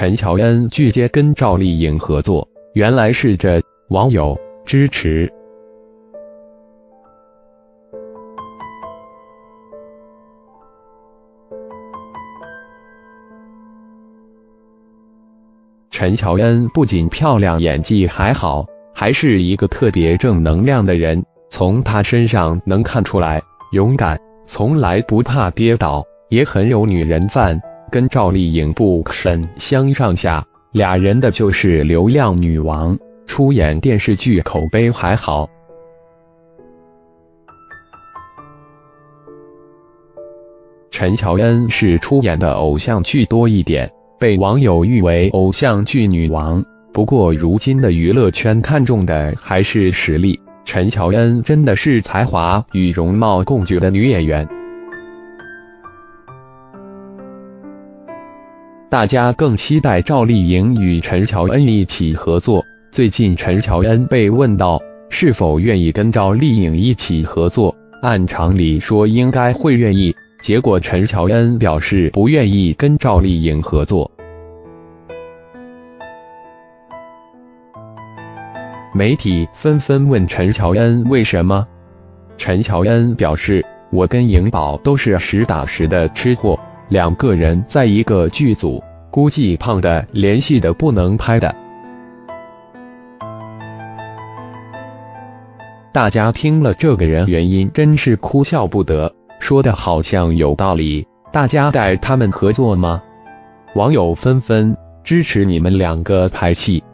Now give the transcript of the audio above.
陈乔恩拒接跟赵丽颖合作，原来是这网友支持。陈乔恩不仅漂亮，演技还好，还是一个特别正能量的人。从她身上能看出来，勇敢，从来不怕跌倒，也很有女人范。跟赵丽颖不甚相上下，俩人的就是流量女王，出演电视剧口碑还好。陈乔恩是出演的偶像剧多一点，被网友誉为偶像剧女王。不过如今的娱乐圈看重的还是实力，陈乔恩真的是才华与容貌共具的女演员。大家更期待赵丽颖与陈乔恩一起合作。最近陈乔恩被问到是否愿意跟赵丽颖一起合作，按常理说应该会愿意，结果陈乔恩表示不愿意跟赵丽颖合作。媒体纷纷问陈乔恩为什么，陈乔恩表示，我跟颖宝都是实打实的吃货，2个人在一个剧组，估计胖的连戏的不能拍的。大家听了这个人原因真是哭笑不得，说的好像有道理，大家带他们合作吗？网友纷纷支持你们2个拍戏。